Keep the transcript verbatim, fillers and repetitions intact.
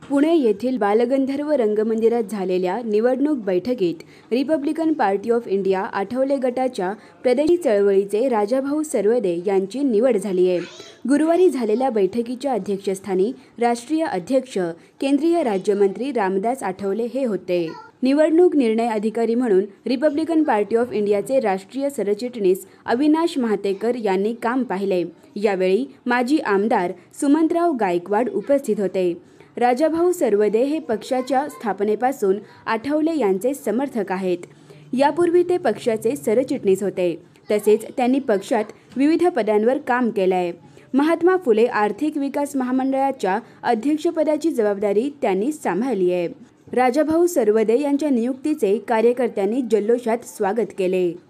पुणे येथील बालगंधर्व रंगमंदिरात झालेल्या निवडणूक बैठकीत Republican Party of India Athawale गटाच्या प्रदेशी चळवळीचे राजाभाऊ सरवदे यांची निवड झाली आहे। गुरुवारी झालेल्या बैठकीच्या अध्यक्षस्थानी राष्ट्रीय अध्यक्ष केंद्रीय राज्यमंत्री रामदास आठवले हे होते। निवडणूक निर्णय अधिकारी म्हणून रिपब्लिकन पार्टी ऑफ इंडियाचे राष्ट्रीय सरचिटणीस अविनाश महातेकर यांनी काम पाहिले। यावेळी माजी आमदार सुमंतराव गायकवाड उपस्थित होते। राजाभाऊ सरवदे हे पक्षाच्या स्थापनेपासून आठवले यांचे समर्थक आहेत। यापूर्वी ते पक्षाचे सरचिटणीस होते, तसेच त्यांनी पक्षात विविध पदांवर काम केले आहे। महात्मा फुले आर्थिक विकास महामंडळाच्या अध्यक्षपदाची जबाबदारी त्यांनी सांभाळली आहे। राजाभाऊ सरवदे यांच्या नियुक्तीचे कार्यकर्त्यांनी जल्लोषात स्वागत केले।